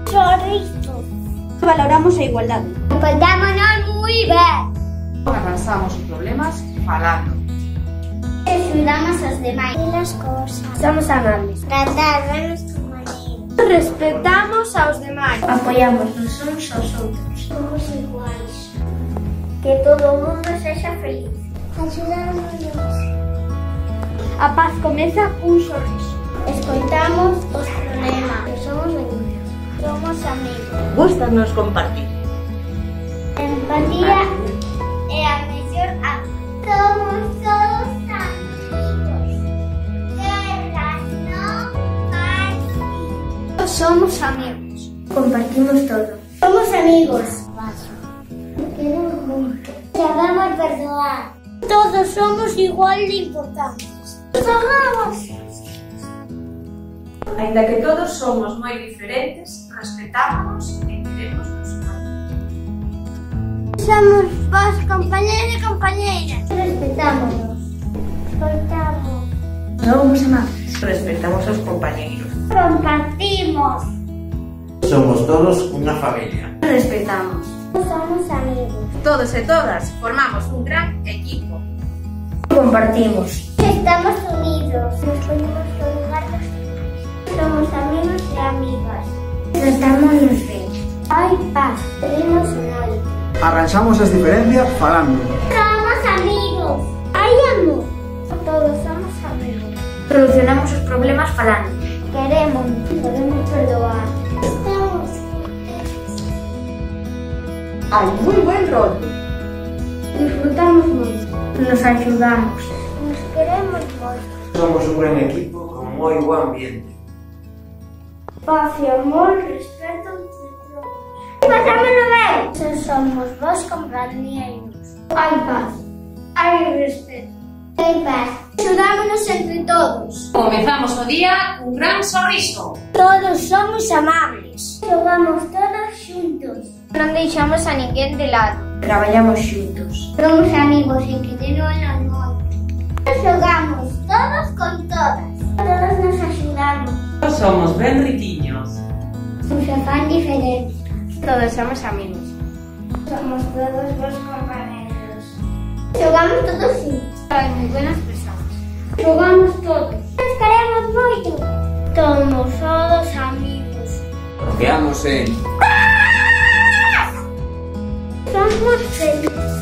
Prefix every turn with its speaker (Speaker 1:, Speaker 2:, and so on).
Speaker 1: Chorizo.
Speaker 2: Valoramos a igualdade.
Speaker 1: Comportámonos moi ben.
Speaker 3: Arrasamos os problemas falando.
Speaker 1: Axudamos aos demais. As cosas.
Speaker 2: Somos amables.
Speaker 1: Tratar ben os compañeros.
Speaker 2: Respetamos aos demais.
Speaker 1: Apoiamos uns aos outros. Somos iguais. Que todo o mundo sexa feliz. Axudámonos.
Speaker 2: A paz comeza cun sorriso.
Speaker 1: Escoitamos os problemas. Somos amigos. Somos amigos.
Speaker 4: Gústanos compartir.
Speaker 1: Empatía é a mellor arma. Somos todos amigos. Guerras non partimos. Somos amigos.
Speaker 2: Compartimos todo.
Speaker 1: Somos amigos. Queremos moito. Sabemos perdoar. Todos somos igual de importantes. Somos.
Speaker 3: Aínda que todos somos moi diferentes, respetámonos e querémonos moito.
Speaker 1: Somos vos compañeros e compañeiras. Respetámonos. Escoitamos.
Speaker 2: Somos amables.
Speaker 4: Respetamos aos compañeiros.
Speaker 1: Compartimos.
Speaker 5: Somos todos unha familia.
Speaker 2: Respetamos.
Speaker 1: Somos amigos.
Speaker 3: Todos e todas formamos un gran equipo.
Speaker 2: Compartimos.
Speaker 1: Estamos unidos. Nos ponemos no lugar dos demais. Somos amigos e amigas.
Speaker 2: Tratámonos ben.
Speaker 1: Hai paz. Tenemos noite.
Speaker 6: Arranxamos as diferencias falando.
Speaker 1: Somos amigos. Hai amor. Todos somos amigos.
Speaker 2: Solucionamos os problemas falando.
Speaker 1: Queremos. Podemos perdoar. Estamos.
Speaker 3: Hai moi buen rollo.
Speaker 2: Disfrutamos moito. Nos axudamos.
Speaker 1: Nos queremos moito.
Speaker 5: Somos un gran equipo con moi bo ambiente.
Speaker 1: Paz e amor, respeto entre todos. Pasámoslo ben. Somos vos compañeiros. Hai paz. Hai respeto. Hai paz. Axudámonos entre todos.
Speaker 3: Comezamos o día cun gran sorriso.
Speaker 1: Todos somos amables. Xogamos todos xuntos. Non deixamos a ninguén de lado.
Speaker 2: Traballamos xuntos.
Speaker 1: Somos amigos e querémonos moito. Nos xogamos todos con todas. Todos nos axudamos.
Speaker 4: Somos ben riquiños.
Speaker 1: Nos afán diferente.
Speaker 2: Todos somos amigos.
Speaker 1: Somos todos vos compañeros. Xogamos todos xuntos.
Speaker 2: Hai moi buenas persoas.
Speaker 1: Xogamos todos. Nos queremos moito. Somos todos amigos.
Speaker 5: Confiamos en...
Speaker 1: Somos felices.